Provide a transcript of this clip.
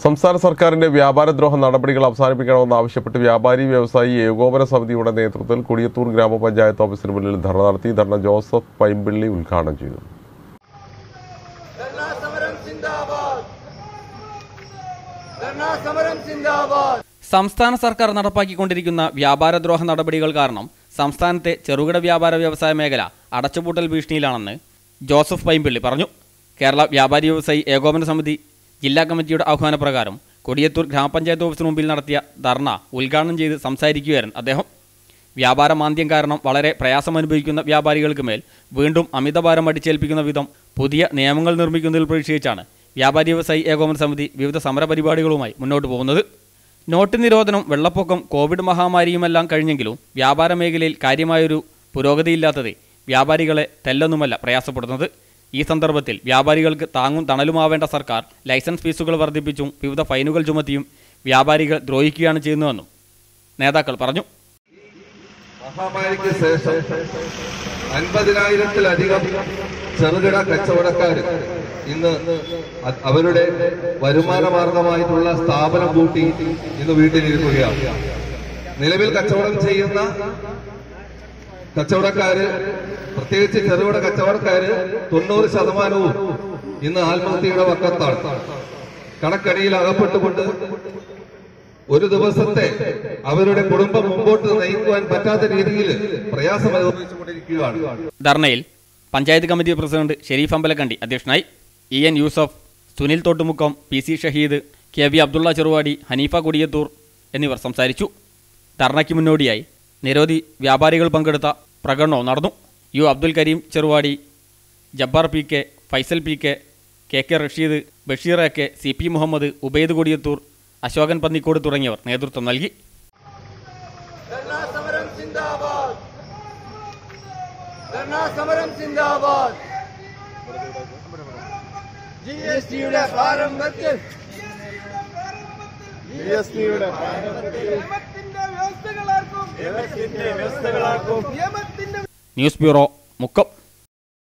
സംസ്ഥാന സർക്കാരിന്റെ വ്യാപാരദ്രോഹ നടപടികൾ അവസാനിപ്പിക്കണമെന്നാവശ്യപ്പെട്ട് വ്യാപാരി വ്യവസായി ഏകോപന സമിതിയുടെ നേതൃത്വത്തിൽ കൊടിയത്തൂർ ഗ്രാമപഞ്ചായത്ത് ഓഫീസിന് മുന്നിൽ ധർണ നടത്തി. ധർണ ജോസഫ് പൈമ്പിള്ളി ഉദ്ഘാടനം ചെയ്തു. സംസ്ഥാന സർക്കാർ നടപ്പാക്കിക്കൊണ്ടിരിക്കുന്ന വ്യാപാരദ്രോഹ നടപടികൾ കാരണം സംസ്ഥാനത്തെ ചെറുകിട വ്യാപാര വ്യവസായ മേഖല അടച്ചുപൂട്ടൽ ഭീഷണിയിലാണെന്ന് ജോസഫ് പൈമ്പിള്ളി പറഞ്ഞു. കേരള വ്യാപാരി വ്യവസായി ഏകോപന സമിതി ജില്ലാ കമ്മിറ്റിയുടെ ആഹ്വാനപ്രകാരം കൊടിയത്തൂർ ഗ്രാമപഞ്ചായത്ത് ഓഫീസിന് മുമ്പിൽ നടത്തിയ ധർണ ഉദ്ഘാടനം ചെയ്ത് സംസാരിക്കുകയായിരുന്നു അദ്ദേഹം. വ്യാപാര മാന്ദ്യം കാരണം വളരെ പ്രയാസമനുഭവിക്കുന്ന വ്യാപാരികൾക്ക് മേൽ വീണ്ടും അമിതഭാരം അടിച്ചേൽപ്പിക്കുന്ന വിധം പുതിയ നിയമങ്ങൾ നിർമ്മിക്കുന്നതിൽ പ്രതിഷേധിച്ചാണ് വ്യാപാരി വ്യവസായി ഏകോപന സമിതി വിവിധ സമരപരിപാടികളുമായി മുന്നോട്ട് പോകുന്നത്. നോട്ട് നിരോധനം, വെള്ളപ്പൊക്കം, കോവിഡ് മഹാമാരിയുമെല്ലാം കഴിഞ്ഞെങ്കിലും വ്യാപാര മേഖലയിൽ കാര്യമായൊരു പുരോഗതിയില്ലാത്തത് വ്യാപാരികളെ തെല്ലൊന്നുമല്ല പ്രയാസപ്പെടുന്നത്. ഈ സന്ദർഭത്തിൽ വ്യാപാരികൾക്ക് താങ്ങും തണലുമാവേണ്ട സർക്കാർ ലൈസൻസ് ഫീസുകൾ വർദ്ധിപ്പിച്ചും വിവിധ ഫൈനുകൾ ചുമത്തിയും വ്യാപാരികൾ ദ്രോഹിക്കുകയാണ് ചെയ്യുന്നതെന്നും നേതാക്കൾ പറഞ്ഞു. മഹാമാരിക്ക് ശേഷം 50,000-ലധികം ചെറുകിട കച്ചവടക്കാർ ഇന്ന് അവരുടെ വരുമാന മാർഗമായിട്ടുള്ള സ്ഥാപനം കൂട്ടി ഇന്ന് വീട്ടിലിരിക്കുകയാണ്. നിലവിൽ കച്ചവടം ചെയ്യുന്ന കച്ചവടക്കാര്, പ്രത്യേകിച്ച് ചെറുകിട കച്ചവടക്കാര് 90% ഇന്ന് ആത്മഹത്യയുടെ വക്കത്താണ്. കടക്കണിയിൽ അകപ്പെട്ടുകൊണ്ട് ഒരു ദിവസത്തെ അവരുടെ കുടുംബം മുമ്പോട്ട് നയിക്കുവാൻ പറ്റാത്ത രീതിയിൽ പ്രയാസം അനുഭവിച്ചുകൊണ്ടിരിക്കുകയാണ്. ധർണയിൽ പഞ്ചായത്ത് കമ്മിറ്റി പ്രസിഡന്റ് ഷെരീഫ് അമ്പലക്കണ്ടി അധ്യക്ഷനായി. EN Yusuf, Sunil Thottumukkam, PC Shaheed, KV Abdulla Cheruvadi, Haneefa Kodiyathur എന്നിവർ സംസാരിച്ചു. ധർണയ്ക്ക് മുന്നോടിയായി നിരവധി വ്യാപാരികൾ പങ്കെടുത്ത പ്രകടനവും നടന്നു. U Abdul Kareem Cheruvadi, Jabbar PK, Faisal PK, KK Rasheed, Basheer AK, CP Muhammad, Ubaid Kodiyathur, Ashokan Pannikode തുടങ്ങിയവർ നേതൃത്വം നൽകി. News bureau, Mukkam.